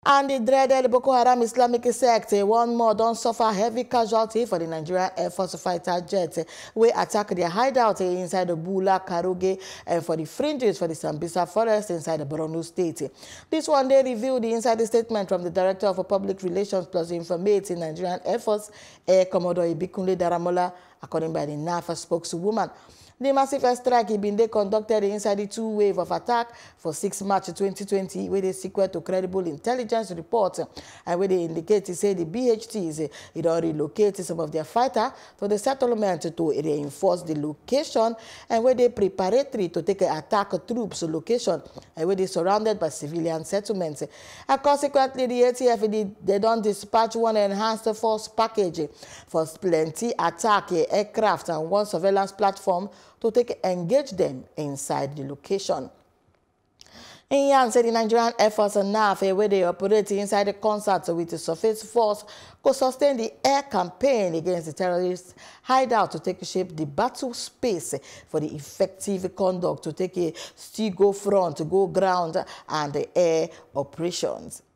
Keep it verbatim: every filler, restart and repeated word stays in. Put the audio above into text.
And the dreaded Boko Haram Islamic sect, eh, one more, don't suffer heavy casualty for the Nigerian Air Force fighter jet. Eh, we attack their hideout eh, inside the Bula, Karuge, and for the fringes for the Sambisa forest inside the Borno state. Eh. This one, they revealed the inside statement from the Director of Public Relations plus Informate in Nigerian Air Force, Air Commodore Ibikunle Daramola, according by the N A F A spokeswoman. The massive airstrike had been conducted inside the two wave of attack for sixth March twenty twenty, where they sequel to credible intelligence report and where they indicate say the B H Ts it already relocated some of their fighter to the settlement to reinforce the location and where they preparatory to take attack troops location and where they surrounded by civilian settlements. And consequently, the A T F they, they don't dispatch one enhanced force package for plenty attack aircraft and one surveillance platform to take engage them inside the location. In Yan said the Nigerian Air Force and N A F, where they operate inside the concert with the surface force, could sustain the air campaign against the terrorists hideout to take shape the battle space for the effective conduct to take a still go front, go ground and the air operations.